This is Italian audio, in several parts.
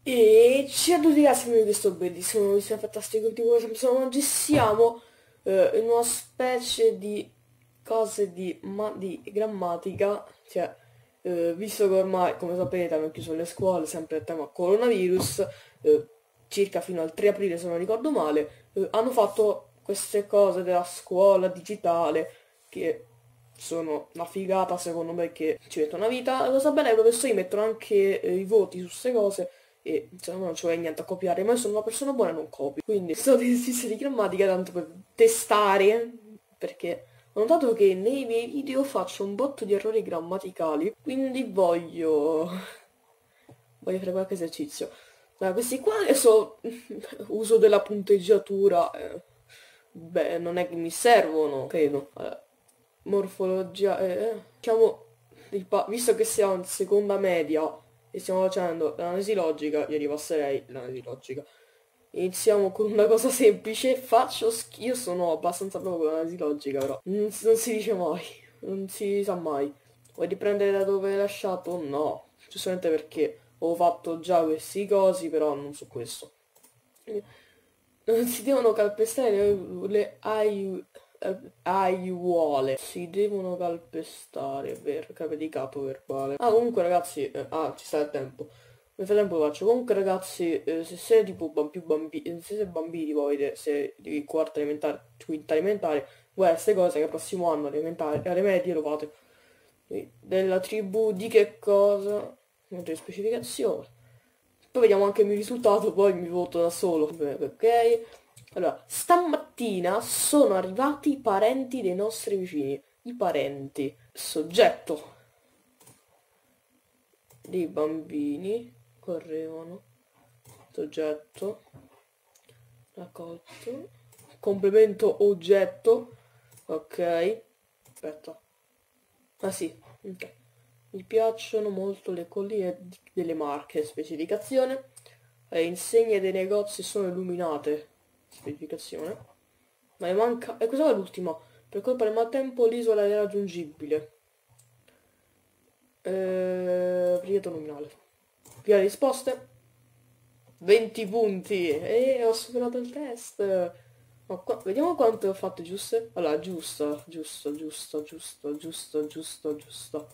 E ciao a tutti ragazzi, benvenuti in questo bellissimo, nuovissimo, fantastico ultimo episodio. Oggi siamo in una specie di cose di grammatica, cioè visto che ormai, come sapete, hanno chiuso le scuole, sempre il tema coronavirus, circa fino al 3 aprile se non ricordo male, hanno fatto queste cose della scuola digitale che sono una figata secondo me, che ci mettono una vita. La cosa bella è che i professori mettono anche i voti su queste cose e secondo me non ci vuole niente a copiare, ma io sono una persona buona e non copio. Quindi sto dei esercizi di grammatica tanto per testare, perché ho notato che nei miei video faccio un botto di errori grammaticali, quindi voglio fare qualche esercizio. Ma questi qua adesso uso della punteggiatura, beh, non è che mi servono, credo. Morfologia, diciamo, visto che siamo in seconda media e stiamo facendo l'analisi logica, io ripasserei l'analisi logica. Iniziamo con una cosa semplice, io sono abbastanza bravo con l'analisi logica, però non si dice mai, non si sa mai. Vuoi riprendere da dove hai lasciato? No, giustamente perché ho fatto già questi cosi, però non su questo. Non si devono calpestare aiuole. Si devono calpestare per predicato verbale. Ah, comunque ragazzi, ci sta il tempo. Nel frattempo lo faccio. Comunque ragazzi, se siete tipo più bambini, se siete bambini poi, se di quarta elementare, quinta elementare, guarda queste cose che il prossimo anno elementare, alle medie lo fate. Della tribù di che cosa? Niente di specificazione. Poi vediamo anche il mio risultato, poi mi voto da solo. Ok. Allora, stamattina sono arrivati i parenti dei nostri vicini. I parenti. Soggetto. Dei bambini correvano. Soggetto. Raccolto. Complemento oggetto. Ok. Aspetta. Ah sì. Ok. Mi piacciono molto le colline delle Marche. Specificazione. Le insegne dei negozi sono illuminate. Specificazione. Ma ne manca... E questa è l'ultima. Per colpa del maltempo l'isola è raggiungibile. Prieto nominale. Via le risposte. 20 punti. E ho superato il test. Ma vediamo quanto ho fatto giuste. Allora, giusto, giusto, giusto, giusto, giusto, giusto, giusto.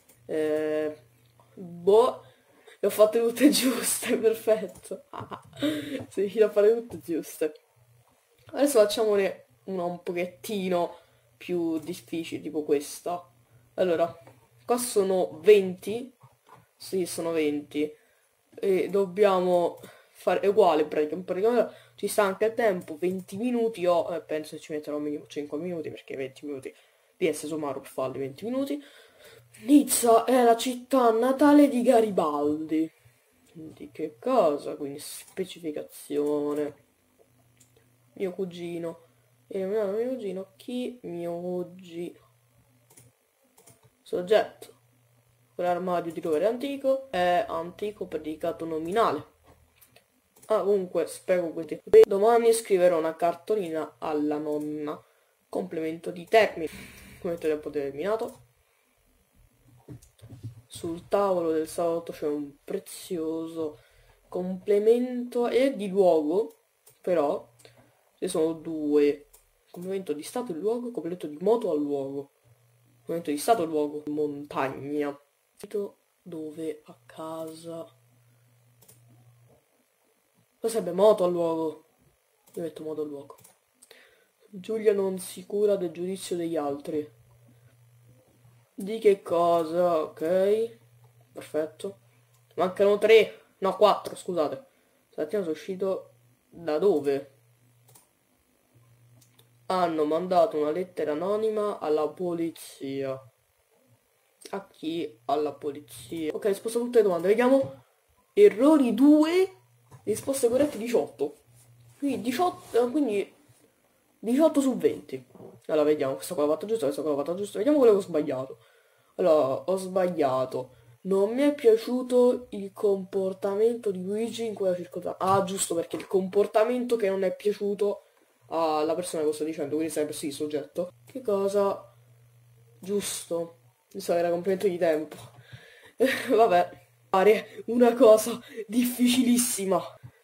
Boh. Le ho fatte tutte giuste, perfetto. Sono riuscito a fare tutte giuste. Adesso facciamone una un pochettino più difficile, tipo questa. Allora, qua sono 20. Sì, sono 20. E dobbiamo fare... È uguale, praticamente ci sta anche il tempo, 20 minuti. O penso che ci metterò minimo 5 minuti, perché 20 minuti di essere sommario per farli 20 minuti. Nizza è la città natale di Garibaldi. Di che cosa? Quindi specificazione. Mio cugino. E mio cugino. Chi? Mio cugino. Soggetto. Quell'armadio di dove è antico? È antico predicato nominale. Ah, comunque, spiego questi. Domani scriverò una cartolina alla nonna. Complemento di termine. Complemento tempo determinato. Sul tavolo del salotto c'è un prezioso complemento e di luogo, però ci sono due. Complemento di stato e luogo, complemento di moto al luogo. Complemento di stato e luogo, montagna. Dove a casa. Cosa sarebbe moto al luogo? Io metto moto al luogo. Giulia non si cura del giudizio degli altri. Di che cosa? Ok. Perfetto. Mancano 3. No, 4, scusate. Stamattina sono uscito da dove? Hanno mandato una lettera anonima alla polizia. A chi? Alla polizia. Ok, risposto a tutte le domande. Vediamo. Errori 2. Risposte corrette 18. Quindi 18, quindi 18 su 20. Allora vediamo, questa qua l'ho fatta giusta, questa qua l'ho fatta giusta. Vediamo quello che ho sbagliato. Allora, ho sbagliato. Non mi è piaciuto il comportamento di Luigi in quella circostanza. Ah, giusto, perché il comportamento che non è piaciuto alla persona che lo sto dicendo, quindi sarebbe sì, soggetto. Che cosa? Giusto. Mi sa che era complemento di tempo. Vabbè. Fare una cosa difficilissima.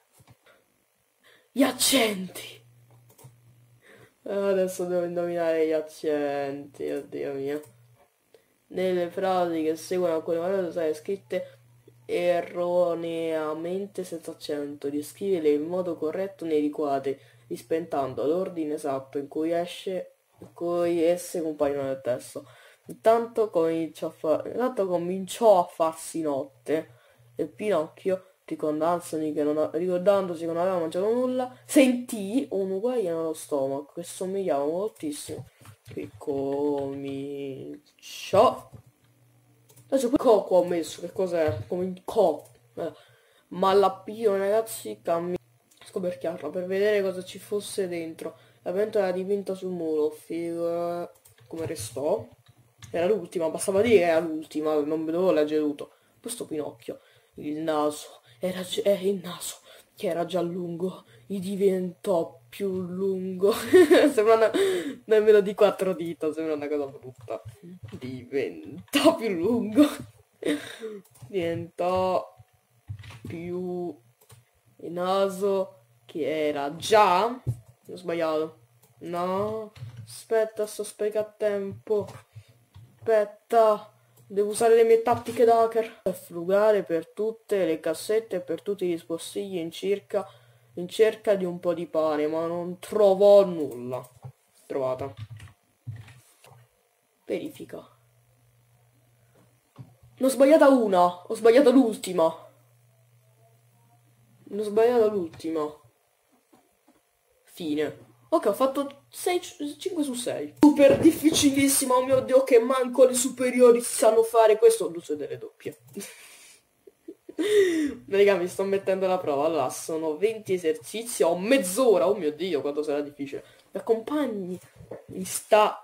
Gli accenti. Adesso devo indovinare gli accenti, oddio mio. Nelle frasi che seguono alcune parole sono scritte erroneamente senza accento. Riscrivile in modo corretto nei riquadri, rispettando l'ordine esatto in cui esse compaiono nel testo. Intanto cominciò a farsi notte e Pinocchio, ricordandosi che non aveva mangiato nulla, sentì un uguaglio nello stomaco che somigliava moltissimo. Qui cominciò. Adesso qui Coco ho messo, che cos'è? Ma la P, ragazzi, cambia scoperchiarla per vedere cosa ci fosse dentro. La pentola era dipinta sul muro, figo. Come restò? Era l'ultima, bastava dire che era l'ultima, non dovevo leggere tutto. Questo Pinocchio, il naso, il naso, che era già lungo, gli diventò più lungo. Sembra nemmeno di 4 dita, sembra una cosa brutta. Diventò più lungo. Diventò più il naso che era già. Ho sbagliato. No. Aspetta, sto sprecando tempo. Aspetta. Devo usare le mie tattiche d'hacker. Frugare per tutte le cassette e per tutti gli spostigli in cerca di un po' di pane, ma non trovò nulla. Trovata. Verifica. Ne ho sbagliata una, ho sbagliato l'ultima. Ne ho sbagliata l'ultima. Fine. Ok, ho fatto 5 su 6. Super difficilissimo, oh mio Dio, che manco le superiori sanno fare questo. L'uso delle doppie. Raga, mi sto mettendo alla prova. Allora, sono 20 esercizi, ho mezz'ora. Oh mio Dio, quanto sarà difficile. Mi accompagni in sta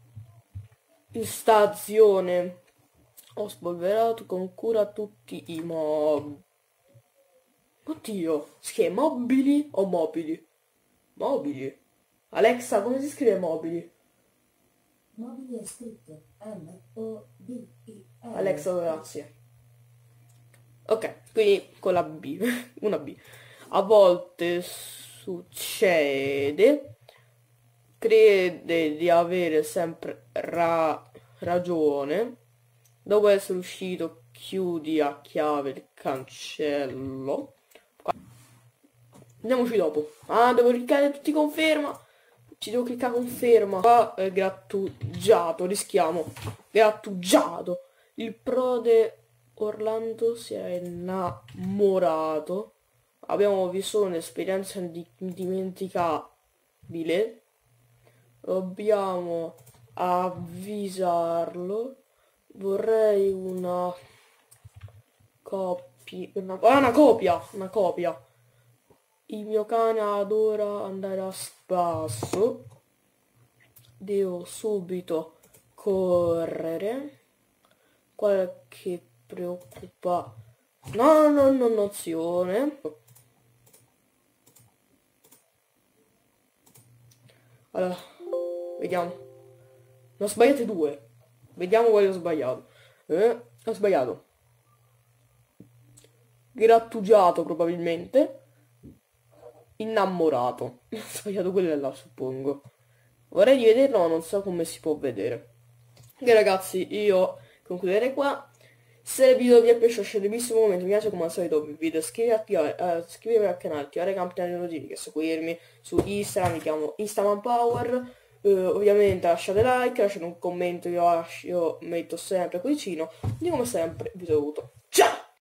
azione. Ho spolverato con cura tutti i mob. Oddio, si chiama mobili o mobili? Mobili. Alexa, come si scrive mobili? Mobili è scritto M-O-B-I-L. Alexa, grazie. Ok, quindi con la B, una B. A volte succede, crede di avere sempre ragione. Dopo essere uscito, chiudi a chiave il cancello. Andiamoci dopo. Ah, devo cliccare tutti conferma. Ci devo cliccare conferma. Qua grattugiato, rischiamo. Grattugiato. Il prode Orlando si è innamorato. Abbiamo vissuto un'esperienza indimenticabile. Dobbiamo avvisarlo. Vorrei una copia. Una copia. Il mio cane adora andare a spasso. Devo subito correre. Qualche preoccupa. No, nozione. Allora, vediamo. Ne ho sbagliate 2. Vediamo quale ho sbagliato. Ho sbagliato. Grattugiato probabilmente. Innamorato. Ho sbagliato quella là, suppongo. Vorrei rivederlo, ma non so come si può vedere. Ok ragazzi, io concluderei qua. Se il video vi è piaciuto, sceglietissimo come mi piace, come al solito vi invito a iscrivervi al canale, attivare la campanella dei notifiche, seguirmi su Instagram, mi chiamo Instamanpower. Ovviamente lasciate like, lasciate un commento, io metto sempre qui vicino. E come sempre vi saluto. Ciao!